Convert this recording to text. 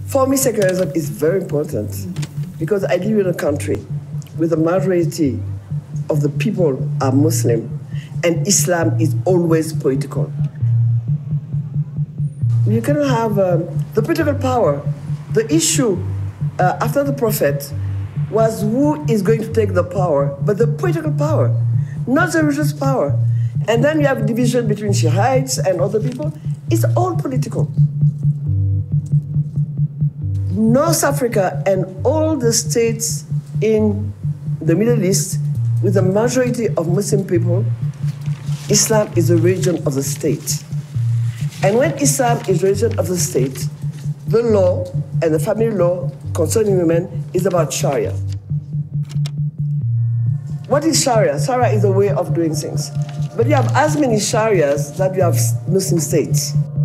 For me, secularism is very important because I live in a country where the majority of the people are Muslim and Islam is always political. You cannot have the political power. The issue after the Prophet was who is going to take the power, but the political power, not the religious power. And then you have division between Shiites and other people. It's all political. North Africa and all the states in the Middle East with a majority of Muslim people, Islam is a religion of the state. And when Islam is a religion of the state, the law and the family law concerning women is about Sharia. What is Sharia? Sharia is a way of doing things. But you have as many Sharias that you have Muslim states.